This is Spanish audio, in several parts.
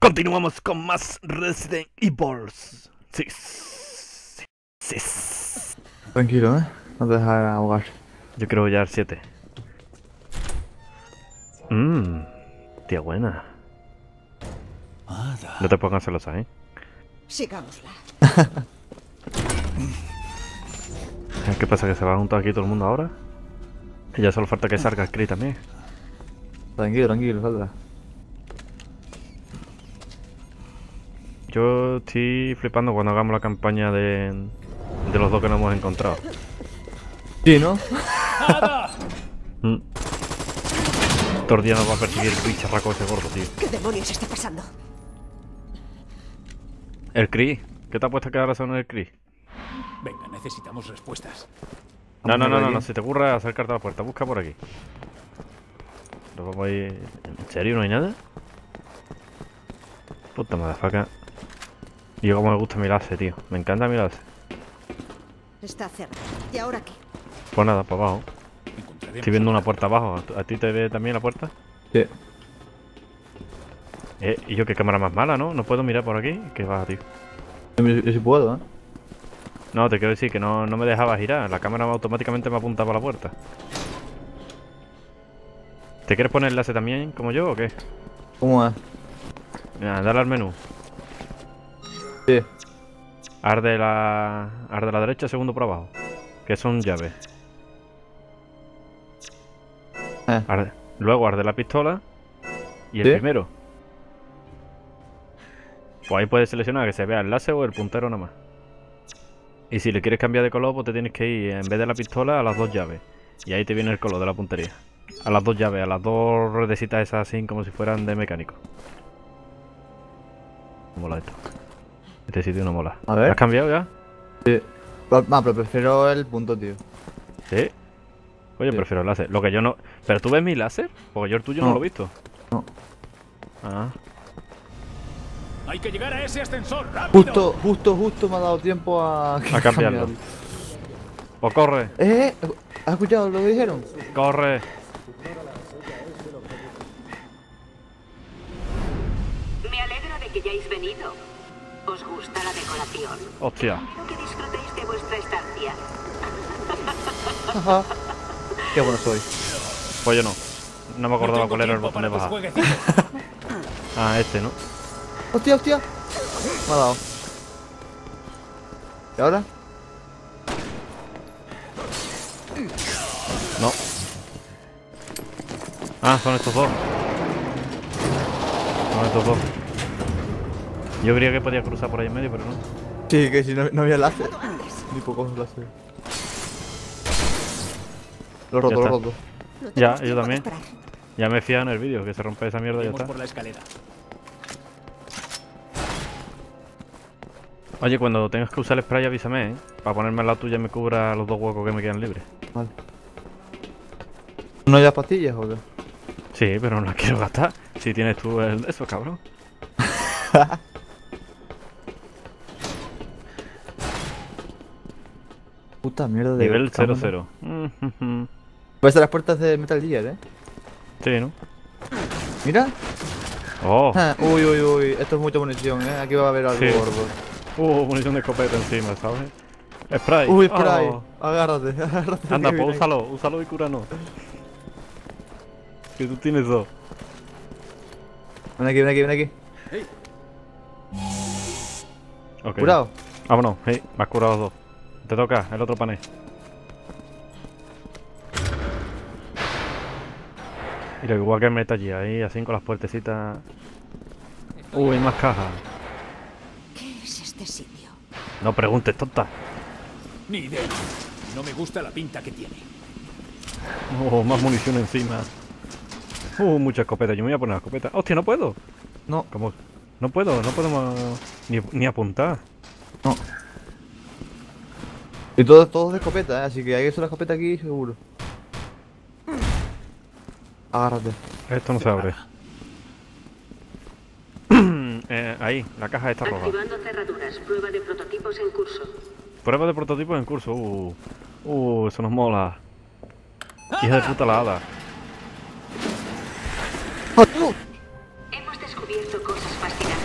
Continuamos con más Resident Evil 6. Tranquilo, no te dejes ahogar. Yo quiero ya el 7. Tía buena. No te pongas celosa, ¿eh? Sigámosla. ¿Qué pasa? ¿Que se va a juntar aquí todo el mundo ahora? Y ya solo falta que salga el Cri también. Tranquilo, saldrá. Yo estoy flipando cuando hagamos la campaña de los dos que nos hemos encontrado. Sí, ¿no? Todo el día nos va a perseguir el Cri charraco ese gordo, tío. ¿Qué demonios está pasando? El Cri. ¿Qué te ha puesto a quedar razón en el Cri? Venga, necesitamos respuestas. No, si te ocurre acercarte a la puerta, busca por aquí. Nos vamos a ir... ¿En serio no hay nada? Puta madafaka. Y yo como me gusta mi láser, tío. Me encanta mi láser. Está cerrado. ¿Y ahora qué? Pues nada, para abajo. Encontraremos Estoy viendo otra. una puerta abajo. ¿A ti te ve también la puerta? Sí. Y yo qué cámara más mala, ¿no? No puedo mirar por aquí. ¿Qué va, tío? Yo sí puedo, ¿eh? No, te quiero decir que no me dejaba girar. La cámara automáticamente me apuntaba a la puerta. ¿Te quieres poner el láser también, como yo, o qué? ¿Cómo es? Mira, dale al menú. Sí. Arde la derecha, segundo por abajo. Que son llaves. Luego arde la pistola. Y el ¿Sí? primero. Pues ahí puedes seleccionar que se vea el láser o el puntero nada más. Y si le quieres cambiar de color, pues te tienes que ir, en vez de la pistola, a las dos llaves. Y ahí te viene el color de la puntería. A las dos llaves, a las dos ruedecitas esas así, como si fueran de mecánico. Mola esto. Este sitio no mola. A ver. ¿Lo has cambiado ya? Pero prefiero el punto, tío. Sí. Oye, Sí. prefiero el láser. Lo que yo no... ¿Pero tú ves mi láser? Porque yo el tuyo no No. lo he visto. No. Ah. Hay que llegar a ese ascensor, rápido. Justo me ha dado tiempo a cambiarlo. O corre. ¿Has escuchado lo que dijeron? Corre. Me alegro de que hayáis venido. ¿Os gusta la decoración? Hostia. Espero que disfrutéis de vuestra estancia. Ajá. Qué bueno soy. Pues yo no. No me acordaba No tengo cuál era el tiempo botón de para tus bajar. jueguecitos. Ah, este, ¿no? Hostia. Me ha dado. ¿Y ahora? No. Ah, son estos dos. Son estos dos. Yo creía que podía cruzar por ahí en medio, pero no. Sí, que si no había láser. Ni pocos láser. Lo Ya está. roto. No Ya, tenemos yo tiempo también. de esperar. Ya me fía en el vídeo, que se rompe esa mierda y ya Iremos está. por la escalera. Oye, cuando tengas que usar el spray avísame, ¿eh? Para ponerme al lado tuya y me cubra los dos huecos que me quedan libres. Vale. ¿No hay las pastillas o qué? Sí, pero no las quiero gastar. Si tienes tú el de eso, cabrón. Puta mierda de Nivel cámara. 00. Puede ser las puertas de Metal Gear, Sí, ¿no? Mira. Oh. Uy. Esto es mucha munición, Aquí va a haber algo Sí. gordo. Munición de escopeta encima, ¿sabes? Spray. Uy, spray. Oh. Agárrate. Anda, que pues viene úsalo y cúranos. Que tú tienes dos. ahí. Ven aquí. Ok. Curado. Vámonos, me has curado dos. Te toca el otro panel. Y lo igual que el Metal Gear, ahí así con las puertecitas. Uy, más cajas. ¿Qué es este sitio? No preguntes, tonta. Ni idea. No me gusta la pinta que tiene. Oh, más munición encima. Mucha escopeta. Yo me voy a poner la escopeta. ¡Hostia, no puedo! No. ¿Cómo? No puedo ni apuntar. No. Y todo de escopeta, Así que hay que usar la escopeta aquí seguro. Agárrate. Esto no se abre. Ahí, la caja está roja. Activando cerraduras. Prueba de prototipos en curso. Prueba de prototipos en curso. Eso nos mola. Hija de puta la hada. Hemos descubierto cosas fascinantes.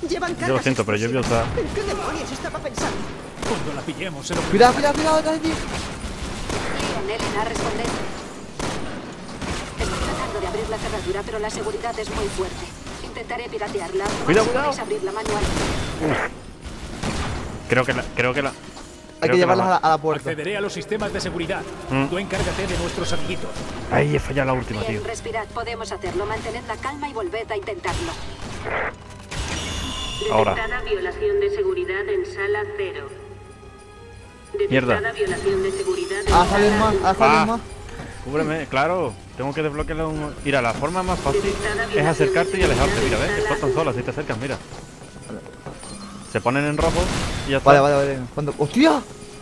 Llevan Yo cargas lo siento, pero yo voy a usar... ¿En qué demonios estaba pensando? Cuando la pillemos, se lo... Cuidado, cuidado, cuidado, detrás de ti. Leon, Elena, responded. Estoy tratando de abrir la cerradura, pero la seguridad es muy fuerte. Intentaré piratearla. Cuidado, Si cuidado. podéis abrirla manual. Creo que la... Hay creo que la llevarlas va- a la puerta. Accederé a los sistemas de seguridad. Mm. Tú encárgate de nuestros amiguitos. Ay, he fallado la última, tío. Bien, respirad, podemos hacerlo. Mantened la calma y volved a intentarlo. Ahora. Detectada violación de seguridad en sala 0. Mierda. Detectada violación de seguridad en Ah, salen sala más, 1. ah, salen Ah. más. Cúbreme, claro. Tengo que desbloquearlo un... Mira, la forma más fácil es acercarte y alejarte. Mira, ¿ves? Explotan solas si te acercas, mira. Se ponen en rojo y ya está. Vale, vale, vale. ¿Cuándo? ¡Hostia!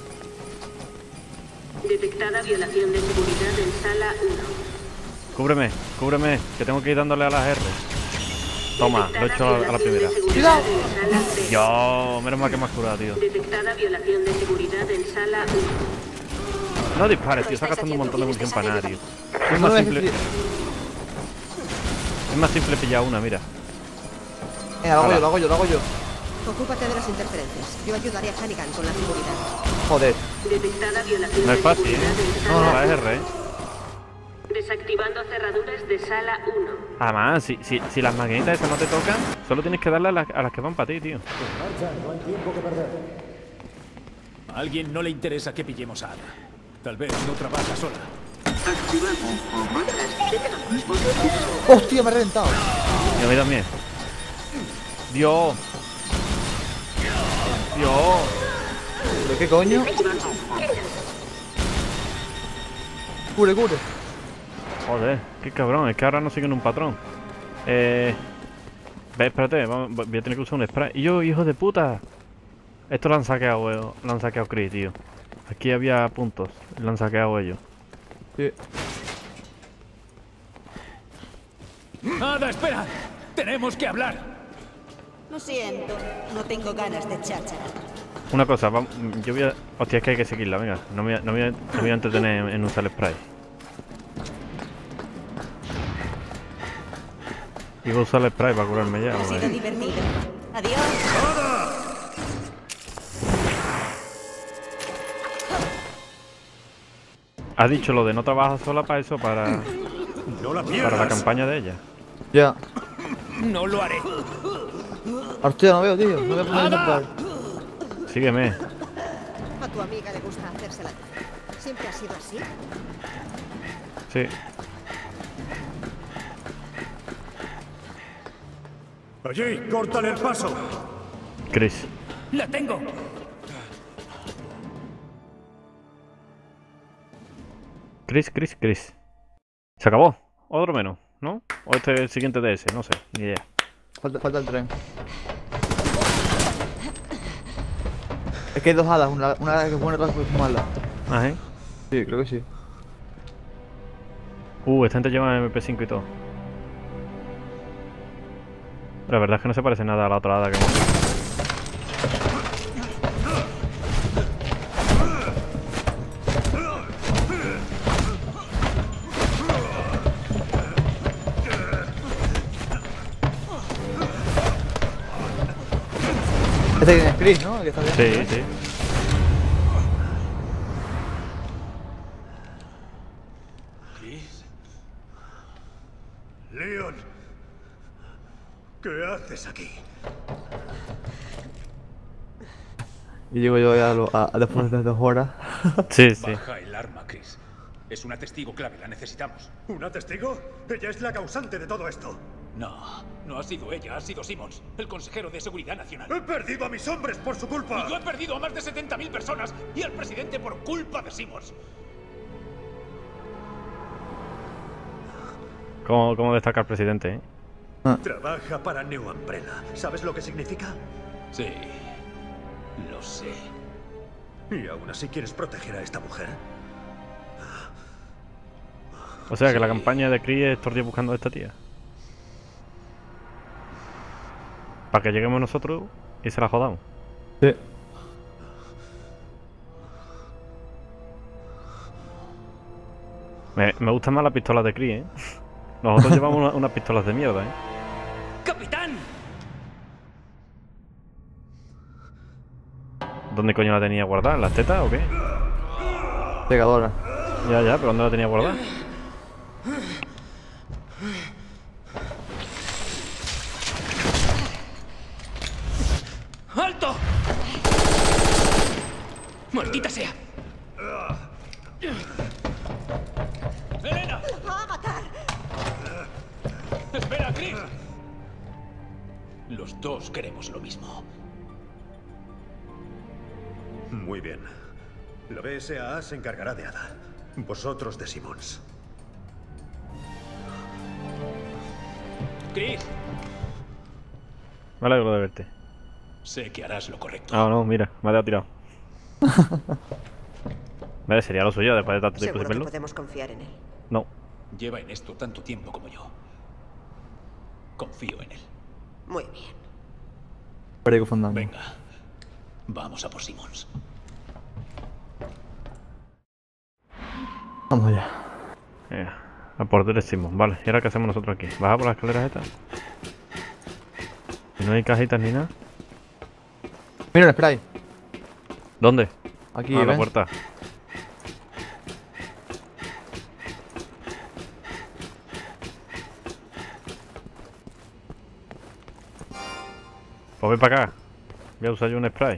Detectada violación de seguridad en sala 1. Cúbreme, cúbreme, que tengo que ir dándole a las R. Toma, lo he hecho a la primera. ¡Cuidado! Yo, menos mal que me has curado, tío. Detectada violación de seguridad en sala 1. No dispares, tío, está gastando un montón de munición para nada, tío. Es No más me simple, dejes- es más simple pillar una, mira. Venga, lo hago Hala. yo, lo hago yo, lo hago yo. Ocúpate de las interferencias. Yo ayudaré a Hannigan con la seguridad. Joder. Detectada violación No es de fácil, seguridad ¿eh? en No, sala la R, ¿eh? Desactivando cerraduras de sala 1. Además, si las maquinitas esas no te tocan, solo tienes que darle a las que van para ti, tío. A alguien no le interesa que pillemos a Ada. Tal vez no trabaja sola. ¡Hostia, me he reventado! Y a mí también. Dios. Dios. ¿Pero qué coño? Cubre, cubre. Joder, qué cabrón, es que ahora no siguen un patrón. Ve, espérate, voy a tener que usar un spray. Y yo, hijo de puta. Esto lo han saqueado Chris, tío. Aquí había puntos, lo han saqueado ellos. Sí. ¡Ada, espera! ¡Tenemos que hablar! Lo siento, no tengo ganas de cháchara. Una cosa, yo voy a... Hostia, es que hay que seguirla, venga. No me voy a entretener en usar el spray. Iba a usar el spray para curarme ya. Ha sido joder. divertido. Adiós. Ha dicho lo de no trabajar sola para eso, para ¡No la la pierdas! campaña de ella. Ya. ¡No lo haré! Hostia, no veo, tío. No voy a poner esa par. Sígueme. A tu amiga le gusta hacérsela. ¿Siempre ha sido así? Sí. ¡Allí! ¡Córtale el paso! Chris. ¡La tengo! Chris. Se acabó. Otro menos, ¿no? O este es el siguiente DS, no sé, ni idea. Falta el tren. Es que hay dos hadas, una que es buena y otra que es mala. Ah, ¿eh? Sí, creo que sí. Esta gente lleva MP5 y todo. La verdad es que no se parece nada a la otra hada que hemos visto. Este es Chris, ¿no? El que está bien. Sí, sí. ¿Chris? ¡Leon! ¿Qué haces aquí? Y llego yo ya después de 2 horas. Sí, sí. Baja el arma, Chris. Es una testigo clave, la necesitamos. ¿Una testigo? Ella es la causante de todo esto. No ha sido ella, ha sido Simmons, el consejero de Seguridad Nacional. ¡He perdido a mis hombres por su culpa! Y yo he perdido a más de 70.000 personas y al presidente por culpa de Simmons. ¿Cómo destaca el presidente, Trabaja para New Umbrella. ¿Sabes lo que significa? Sí, lo sé. ¿Y aún así quieres proteger a esta mujer? O sea que la campaña de Chris es todo el día buscando a esta tía. Para que lleguemos nosotros y se la jodamos. Sí. Me gustan más las pistolas de Chris, ¿eh? Nosotros llevamos unas pistolas de mierda, ¿eh? ¡Capitán! ¿Dónde coño la tenía guardada? ¿En las tetas o qué? Pegadora. Ya, pero ¿dónde la tenía guardada? ¡Alto! ¡Maldita sea! ¡Elena! ¡La va a matar! ¡Espera, Chris! Los dos queremos lo mismo. Muy bien. La BSAA se encargará de Ada. Vosotros de Simmons. Chris, Me alegro de verte. sé que harás lo correcto. Ah, no, mira, me ha dado tirado. Vale, sería lo suyo después de tanto tiempo sin Seguro que verlo. podemos confiar en él. No. Lleva en esto tanto tiempo como yo. Confío en él. Muy bien. Perico Fandango. Venga, vamos a por Simmons. Vamos allá. Venga, a por decimos. Vale, ¿y ahora qué hacemos nosotros aquí? ¿Baja por las escaleras estas? ¿Y no hay cajitas ni nada? Mira el spray. ¿Dónde? Aquí, Ah, la ¿ves? puerta. Pues ven para acá. Voy a usar yo un spray.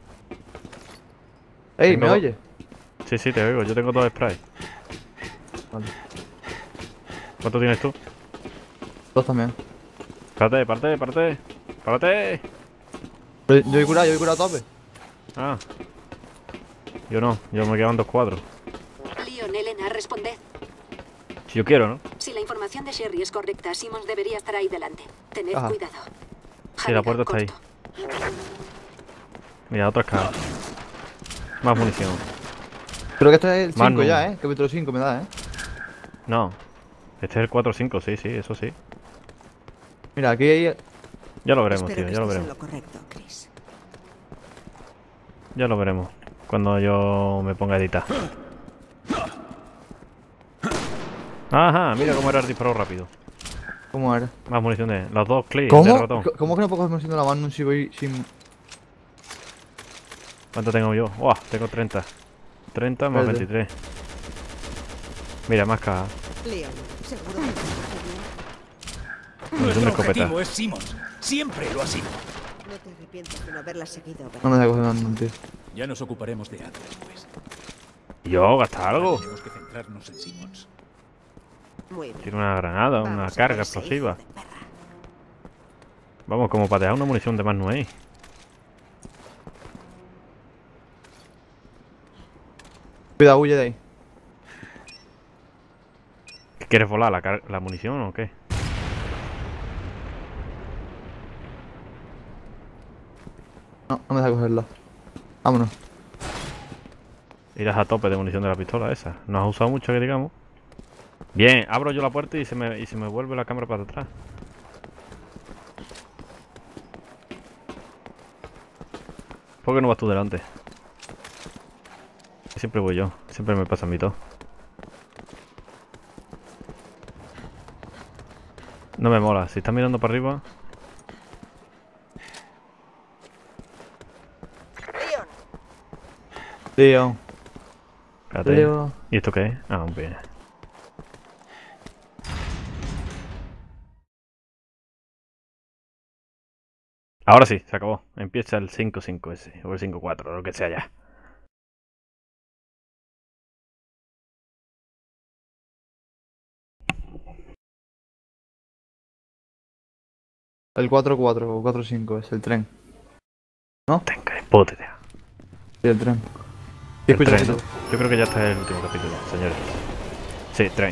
Ey, Tengo ¿me dos. oye? Sí, sí, te oigo. Yo tengo 2 sprays. Vale. ¿Cuánto tienes tú? 2 también. Párate, párate, párate. Párate. Pero yo he curado a tope. Ah. Yo no. Yo me quedan 2 cuadros. Leon, Elena, responded. Si yo quiero, ¿no? Si la información de Sherry es correcta, Simmons debería estar ahí delante. Tened Ajá. cuidado. Sí, la puerta está ahí. corto. Mira, otras cajas. Más munición. Creo que este es el Más 5 no. ya, Capítulo 5 me da, No. Este es el 4-5, sí, sí, eso sí. Mira, aquí hay... Ya lo veremos, Espero tío, que ya lo estés en veremos. lo correcto, Chris. Ya lo veremos. Cuando yo me ponga a editar. Ajá, mira cómo era el disparo rápido. ¿Cómo era? Más munición de... Los 2 clics ¿Cómo? de ratón. ¿Cómo que no puedo coger la mano si voy sin...? ¿Cuánto tengo yo? ¡Uah! Tengo 30. 30 más Verde. 23. Mira, más cajas. Leon, seguro que te bien. Munición de escopeta. objetivo es Simmons. Siempre lo ha sido. No te arrepientes de no haberla seguido, ¿verdad? No me da coger nada, tío. Ya nos ocuparemos de Ada después. Yo, gasta algo. Tenemos que centrarnos en Simmons. Muy bien. Tiene una granada, una Vamos a carga por ese explosiva. hijo de perra. Vamos, como para dejar una munición de más no hay. Cuidado, huye de ahí. ¿Qué ¿Quieres volar la munición o qué? No, no me deja cogerla. Vámonos. Irás a tope de munición de la pistola esa. No has usado mucho, que digamos. Bien, abro yo la puerta y se me vuelve la cámara para atrás. ¿Por qué no vas tú delante? Siempre voy yo. Siempre me pasa a mí todo. No me mola. Si estás mirando para arriba... Leon, Tío. Espérate. Leo. ¿Y esto qué es? Ah, bien. Ahora sí, se acabó. Empieza el 5-5 ese, o el 5-4, lo que sea ya. El 4-4 o 4-5 es el tren. Tenga de puta idea. Sí, el tren. El Escucha, tren, ¿no? escucha. Yo creo que ya está el último capítulo, señores. Sí, tren.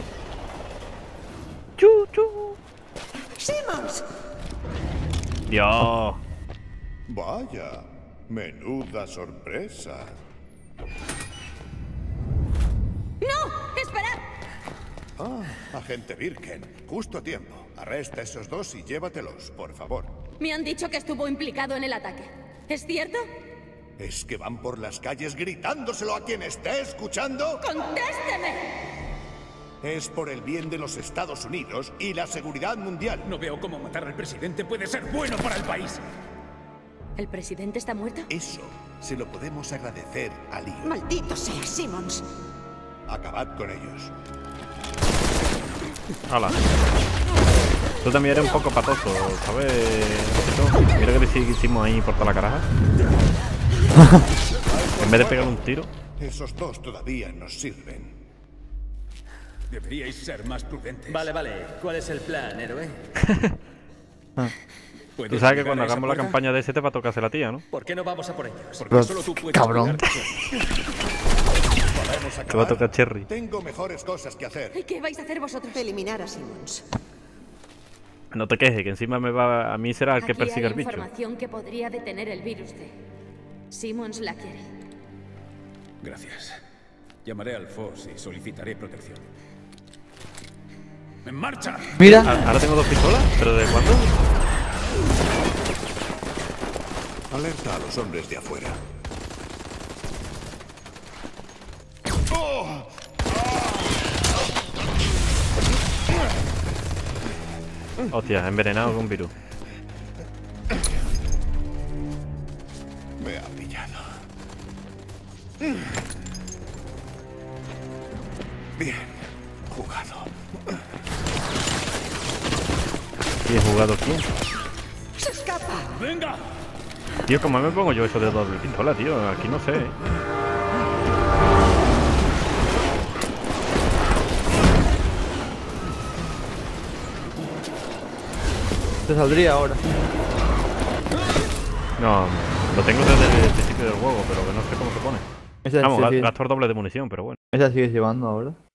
¡Chu, chu! Simmons. ¡Dios! Vaya, menuda sorpresa. ¡No! ¡Esperad! Ah, agente Birken, justo a tiempo. Arresta a esos dos y llévatelos, por favor. Me han dicho que estuvo implicado en el ataque. ¿Es cierto? ¿Es que van por las calles gritándoselo a quien esté escuchando? ¡Contésteme! Es por el bien de los Estados Unidos y la seguridad mundial. No veo cómo matar al presidente puede ser bueno para el país. ¿El presidente está muerto? Eso Se lo podemos agradecer a Leon. Maldito sea, Simmons. Acabad con ellos. Hala. Tú también eres un poco patoso, ¿sabes? Mira que le hicimos ahí por toda la caraja. En vez de pegar un tiro. Esos dos todavía nos sirven. Deberíais ser más prudentes. Vale, vale. ¿Cuál es el plan, héroe? Tú sabes que cuando hagamos la campaña de ese te va a tocarse la tía, ¿no? ¿Por qué no vamos a por ellos? Porque solo tú puedes Cabrón. Podemos Te va a acabar. tocar Cherry. Tengo mejores cosas que hacer. ¿Y qué vais a hacer vosotros? Eliminar a Simmons. No te quejes, que encima me va a mí será el que Aquí persiga hay el bicho. información que podría detener el virus D. Simmons la quiere. Gracias. Llamaré al FOS y solicitaré protección. ¡En marcha! Mira. Ahora tengo 2 pistolas, ¿pero de cuándo? Alerta a los hombres de afuera. Hostia, envenenado con virus. Me ha pillado. Bien jugado. ¿Y he jugado quién? ¡Se escapa! ¡Venga! Tío, ¿cómo me pongo yo eso de doble pistola, tío? Aquí no sé, ¿eh? Te saldría ahora. No, lo tengo desde el principio del juego, pero que no sé cómo se pone. Esa Vamos, sigue, gasto el doble de munición, pero bueno. esa sigues llevando ahora.